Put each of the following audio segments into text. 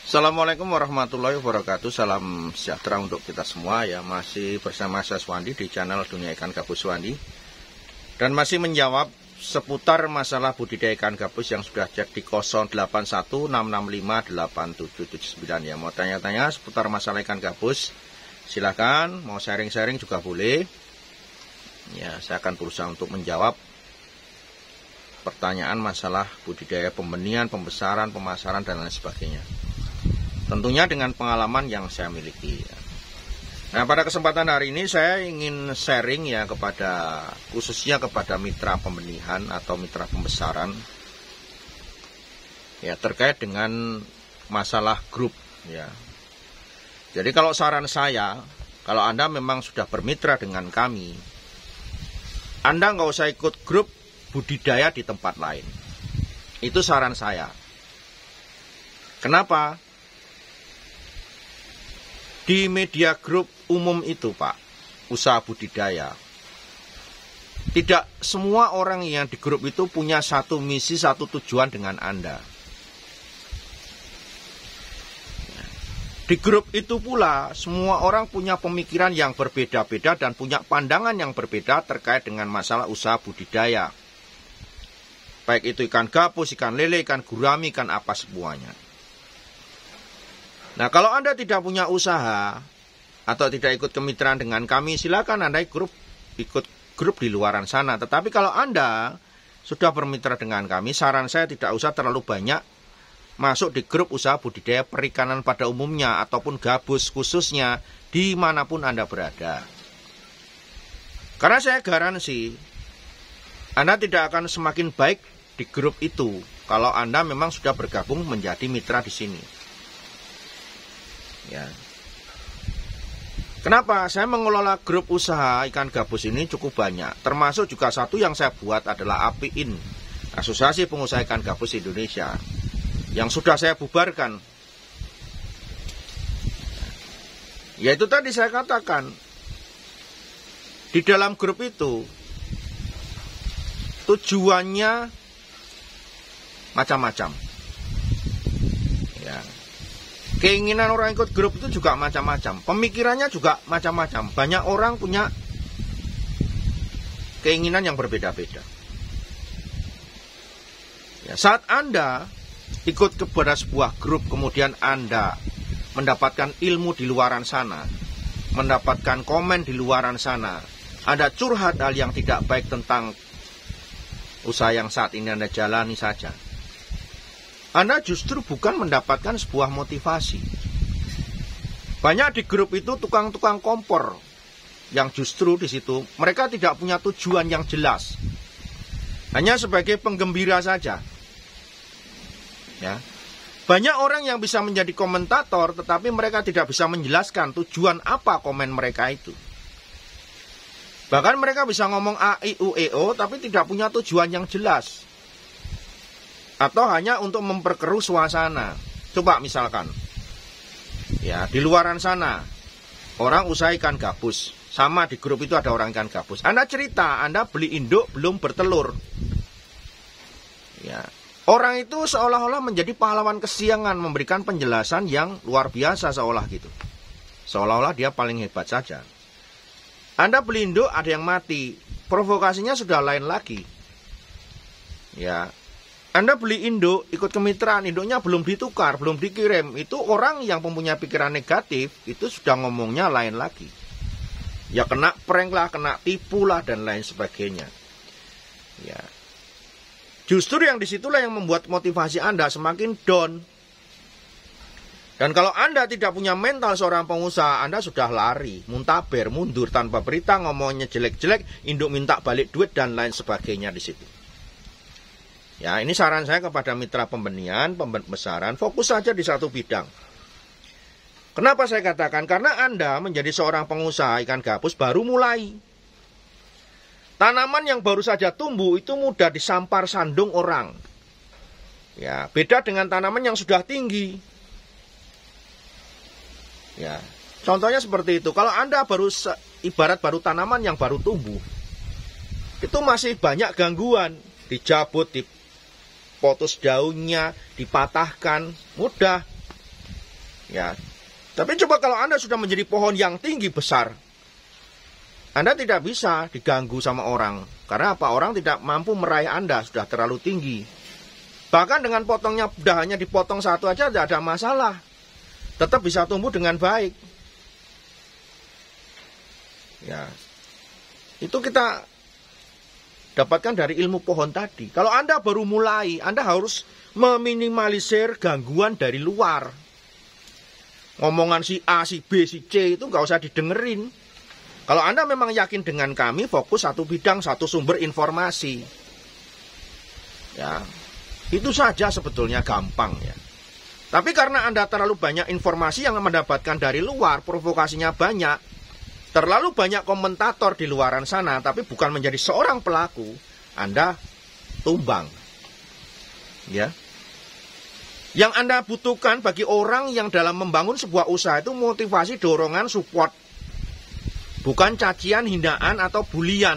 Assalamualaikum warahmatullahi wabarakatuh. Salam sejahtera untuk kita semua ya. Masih bersama saya Swandi di channel Dunia Ikan Gabus Swandi. Dan masih menjawab seputar masalah budidaya ikan gabus yang sudah chat di 0816658779 ya. Mau tanya-tanya seputar masalah ikan gabus, silahkan. Mau sharing-sharing juga boleh. Ya, saya akan berusaha untuk menjawab pertanyaan masalah budidaya pembenihan, pembesaran, pemasaran, dan lain sebagainya. Tentunya dengan pengalaman yang saya miliki. Nah, pada kesempatan hari ini saya ingin sharing ya khususnya kepada mitra pembenihan atau mitra pembesaran ya terkait dengan masalah grup ya. Jadi kalau saran saya, kalau Anda memang sudah bermitra dengan kami, Anda nggak usah ikut grup budidaya di tempat lain. Itu saran saya. Kenapa? Di media grup umum itu, Pak, usaha budidaya, tidak semua orang yang di grup itu punya satu misi, satu tujuan dengan Anda. Di grup itu pula, semua orang punya pemikiran yang berbeda-beda dan punya pandangan yang berbeda terkait dengan masalah usaha budidaya. Baik itu ikan gabus, ikan lele, ikan gurami, ikan apa semuanya. Nah, kalau Anda tidak punya usaha atau tidak ikut kemitraan dengan kami, silakan Anda ikut grup di luaran sana. Tetapi kalau Anda sudah bermitra dengan kami, saran saya tidak usah terlalu banyak masuk di grup usaha budidaya perikanan pada umumnya ataupun gabus khususnya dimanapun Anda berada. Karena saya garansi Anda tidak akan semakin baik di grup itu kalau Anda memang sudah bergabung menjadi mitra di sini. Ya. Kenapa? Saya mengelola grup usaha ikan gabus ini cukup banyak. Termasuk juga satu yang saya buat adalah APIN, Asosiasi Pengusaha Ikan Gabus Indonesia, yang sudah saya bubarkan. Yaitu tadi saya katakan, di dalam grup itu tujuannya macam-macam. Ya. Keinginan orang ikut grup itu juga macam-macam. Pemikirannya juga macam-macam. Banyak orang punya keinginan yang berbeda-beda. Ya, saat Anda ikut kepada sebuah grup, kemudian Anda mendapatkan ilmu di luaran sana, mendapatkan komen di luaran sana, Anda curhat hal yang tidak baik tentang usaha yang saat ini Anda jalani saja, Anda justru bukan mendapatkan sebuah motivasi. Banyak di grup itu tukang-tukang kompor yang justru di situ mereka tidak punya tujuan yang jelas, hanya sebagai penggembira saja. Ya. Banyak orang yang bisa menjadi komentator, tetapi mereka tidak bisa menjelaskan tujuan apa komen mereka itu. Bahkan mereka bisa ngomong A, I, U, E, O, tapi tidak punya tujuan yang jelas. Atau hanya untuk memperkeruh suasana. Coba misalkan, ya di luaran sana, orang usaha ikan gabus. Sama di grup itu ada orang ikan gabus. Anda cerita, Anda beli induk belum bertelur. Ya. Orang itu seolah-olah menjadi pahlawan kesiangan, memberikan penjelasan yang luar biasa seolah gitu. Seolah-olah dia paling hebat saja. Anda beli induk, ada yang mati. Provokasinya sudah lain lagi. Ya. Anda beli induk, ikut kemitraan, induknya belum ditukar, belum dikirim. Itu orang yang mempunyai pikiran negatif, itu sudah ngomongnya lain lagi. Ya kena prank lah, kena tipu lah, dan lain sebagainya. Ya. Justru yang disitulah yang membuat motivasi Anda semakin down. Dan kalau Anda tidak punya mental seorang pengusaha, Anda sudah lari, muntaber, mundur, tanpa berita, ngomongnya jelek-jelek, induk minta balik duit, dan lain sebagainya di situ. Ya, ini saran saya kepada mitra pembenihan, pembesaran, fokus saja di satu bidang. Kenapa saya katakan? Karena Anda menjadi seorang pengusaha ikan gabus baru mulai. Tanaman yang baru saja tumbuh itu mudah disampar sandung orang. Ya, beda dengan tanaman yang sudah tinggi. Ya, contohnya seperti itu. Kalau Anda ibarat baru tanaman yang baru tumbuh, itu masih banyak gangguan, dijabut, putus daunnya, dipatahkan, mudah. Ya. Tapi coba kalau Anda sudah menjadi pohon yang tinggi besar, Anda tidak bisa diganggu sama orang. Karena apa? Orang tidak mampu meraih Anda, sudah terlalu tinggi. Bahkan dengan potongnya, dahannya dipotong satu aja tidak ada masalah. Tetap bisa tumbuh dengan baik. Ya. Itu kita dapatkan dari ilmu pohon tadi. Kalau Anda baru mulai, Anda harus meminimalisir gangguan dari luar. Ngomongan si A, si B, si C itu nggak usah didengerin. Kalau Anda memang yakin dengan kami, fokus satu bidang, satu sumber informasi. Ya, itu saja sebetulnya gampang ya. Tapi karena Anda terlalu banyak informasi yang mendapatkan dari luar, provokasinya banyak, terlalu banyak komentator di luaran sana, tapi bukan menjadi seorang pelaku, Anda tumbang. Ya. Yang Anda butuhkan bagi orang yang dalam membangun sebuah usaha itu motivasi, dorongan, support. Bukan cacian, hinaan, atau bulian.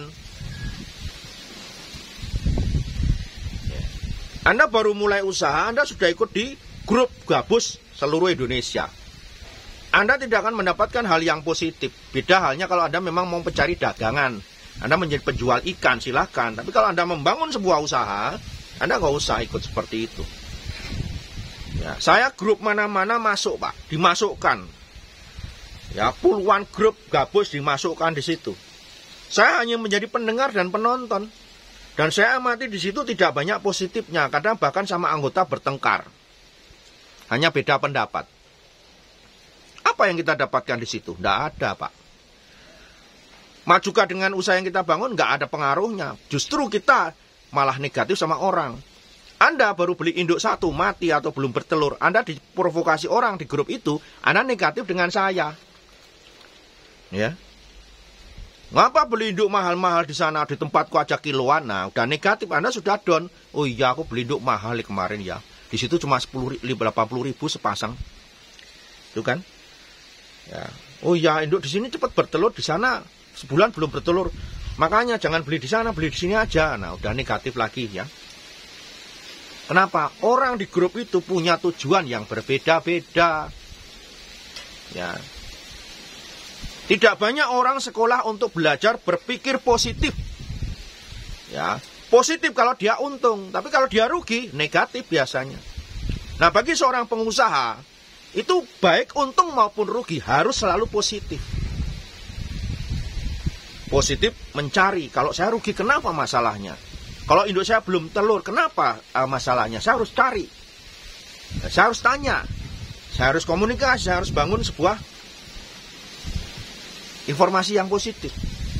Anda baru mulai usaha, Anda sudah ikut di grup gabus seluruh Indonesia. Anda tidak akan mendapatkan hal yang positif. Beda halnya kalau Anda memang mau mencari dagangan. Anda menjadi penjual ikan, silahkan. Tapi kalau Anda membangun sebuah usaha, Anda nggak usah ikut seperti itu. Ya, saya grup mana-mana masuk, Pak, dimasukkan. Ya, puluhan grup gabus dimasukkan di situ. Saya hanya menjadi pendengar dan penonton. Dan saya amati di situ tidak banyak positifnya, kadang bahkan sama anggota bertengkar. Hanya beda pendapat. Apa yang kita dapatkan di situ? Tidak ada, Pak. Majukan dengan usaha yang kita bangun, nggak ada pengaruhnya. Justru kita malah negatif sama orang. Anda baru beli induk satu, mati atau belum bertelur. Anda diprovokasi orang di grup itu, Anda negatif dengan saya. Ya. Ngapa beli induk mahal-mahal di sana, di tempatku aja kiloan? Nah, udah negatif, Anda sudah down. Oh iya, aku beli induk mahal kemarin ya. Di situ cuma 80 ribu sepasang. Itu kan? Ya. Oh iya, induk di sini cepat bertelur, di sana sebulan belum bertelur. Makanya jangan beli di sana, beli di sini aja. Nah, udah negatif lagi ya. Kenapa? Orang di grup itu punya tujuan yang berbeda-beda. Ya. Tidak banyak orang sekolah untuk belajar berpikir positif. Ya, positif kalau dia untung, tapi kalau dia rugi, negatif biasanya. Nah, bagi seorang pengusaha, itu baik untung maupun rugi harus selalu positif. Positif mencari, kalau saya rugi kenapa masalahnya? Kalau induk saya belum telur, kenapa masalahnya? Saya harus cari. Saya harus tanya. Saya harus komunikasi, saya harus bangun sebuah informasi yang positif.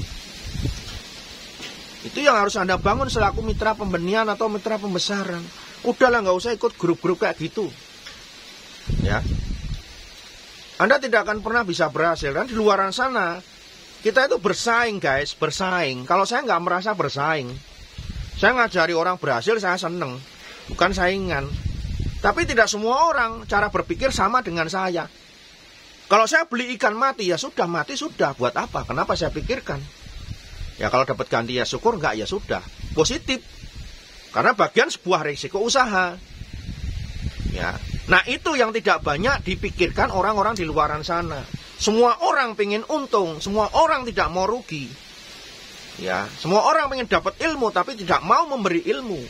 Itu yang harus Anda bangun selaku mitra pembenihan atau mitra pembesaran. Udahlah, nggak usah ikut grup-grup kayak gitu. Ya. Anda tidak akan pernah bisa berhasil. Dan di luaran sana, kita itu bersaing, guys, bersaing. Kalau saya nggak merasa bersaing, saya ngajari orang berhasil, saya seneng. Bukan saingan. Tapi tidak semua orang cara berpikir sama dengan saya. Kalau saya beli ikan mati, ya sudah, mati sudah. Buat apa? Kenapa saya pikirkan? Ya kalau dapat ganti ya syukur, enggak ya sudah. Positif. Karena bagian sebuah risiko usaha. Ya. Nah itu yang tidak banyak dipikirkan orang-orang di luaran sana. Semua orang pengen untung, semua orang tidak mau rugi. Ya, semua orang pengen dapat ilmu tapi tidak mau memberi ilmu.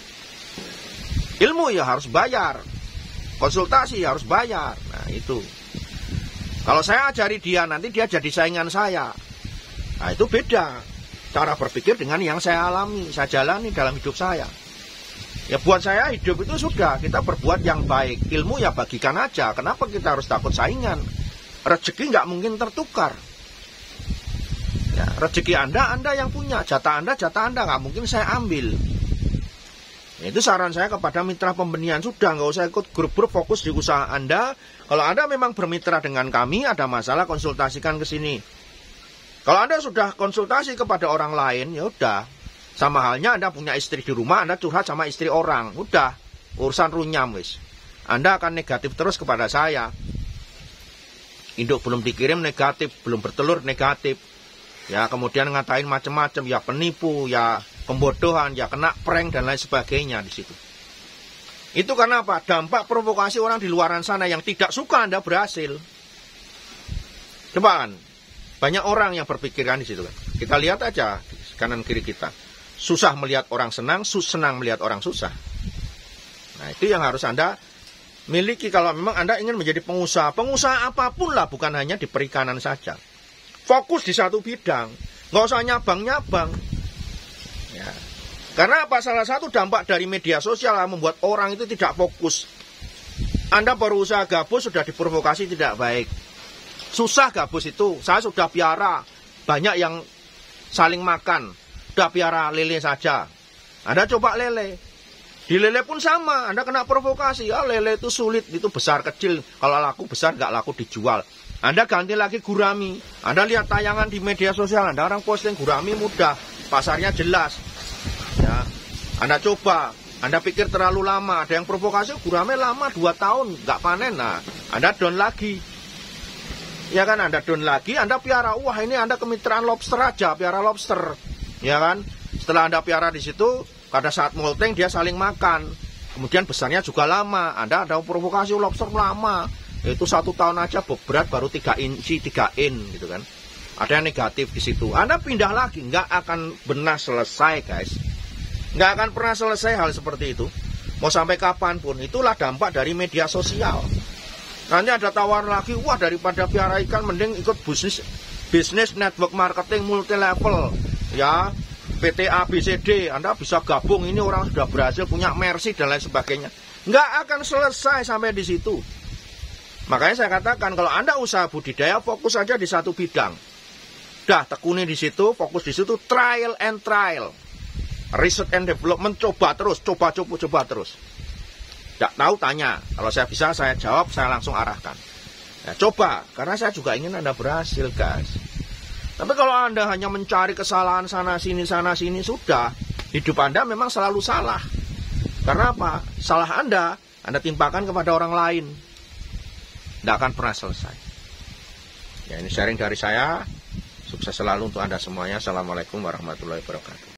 Ilmu ya harus bayar. Konsultasi harus bayar. Nah, itu. Kalau saya ajari dia, nanti dia jadi saingan saya. Nah, itu beda. Cara berpikir dengan yang saya alami, saya jalani dalam hidup saya. Ya buat saya hidup itu sudah, kita berbuat yang baik. Ilmu ya bagikan aja. Kenapa kita harus takut saingan? Rezeki nggak mungkin tertukar. Ya, rezeki Anda yang punya, jatah Anda, nggak mungkin saya ambil. Ya, itu saran saya kepada mitra pembenihan, sudah nggak usah ikut grup-grup, fokus di usaha Anda. Kalau Anda memang bermitra dengan kami, ada masalah konsultasikan ke sini. Kalau Anda sudah konsultasi kepada orang lain, ya udah. Sama halnya Anda punya istri di rumah, Anda curhat sama istri orang, udah urusan runyam wis. Anda akan negatif terus kepada saya. Induk belum dikirim negatif, belum bertelur negatif. Ya kemudian ngatain macam-macam, ya penipu, ya pembodohan, ya kena prank dan lain sebagainya di situ. Itu karena apa? Dampak provokasi orang di luaran sana yang tidak suka Anda berhasil. Coba kan, banyak orang yang berpikiran di situ kan. Kita lihat aja kanan kiri kita. Susah melihat orang senang, senang melihat orang susah. Nah, itu yang harus Anda miliki kalau memang Anda ingin menjadi pengusaha. Pengusaha apapun lah, bukan hanya di perikanan saja. Fokus di satu bidang, nggak usah nyabang-nyabang. Ya. Karena apa? Salah satu dampak dari media sosial membuat orang itu tidak fokus. Anda berusaha gabus sudah diprovokasi tidak baik. Susah gabus itu. Saya sudah piara, banyak yang saling makan. Sudah piara lele saja. Anda coba lele. Di lele pun sama, Anda kena provokasi. Ya, lele itu sulit, itu besar kecil. Kalau laku besar, nggak laku dijual. Anda ganti lagi gurami. Anda lihat tayangan di media sosial, Anda orang posting gurami mudah, pasarnya jelas. Ya, Anda coba, Anda pikir terlalu lama, ada yang provokasi gurame lama 2 tahun nggak panen, nah Anda down lagi, ya kan? Anda down lagi, Anda piara, wah ini Anda kemitraan lobster aja, piara lobster, ya kan? Setelah Anda piara di situ, pada saat molting dia saling makan, kemudian besarnya juga lama, Anda ada provokasi lobster lama, itu 1 tahun aja berat baru 3 inci 3 in gitu kan? Ada yang negatif di situ, Anda pindah lagi, nggak akan benar selesai guys. Nggak akan pernah selesai hal seperti itu. Mau sampai kapanpun, itulah dampak dari media sosial. Nanti ada tawar lagi, wah daripada piara ikan mending ikut bisnis network marketing multi level. Ya, PT ABCD, Anda bisa gabung, ini orang sudah berhasil punya Mercy dan lain sebagainya. Nggak akan selesai sampai di situ. Makanya saya katakan, kalau Anda usaha budidaya, fokus saja di satu bidang. Dah, tekuni di situ, fokus di situ, trial and trial. Research and development, coba terus, coba terus. Tidak tahu tanya, kalau saya bisa saya jawab, saya langsung arahkan. Ya, coba, karena saya juga ingin Anda berhasil guys. Tapi kalau Anda hanya mencari kesalahan sana sini, sudah, hidup Anda memang selalu salah. Karena apa? Salah Anda timpakan kepada orang lain. Tidak akan pernah selesai. Ya, ini sharing dari saya. Sukses selalu untuk Anda semuanya. Assalamualaikum warahmatullahi wabarakatuh.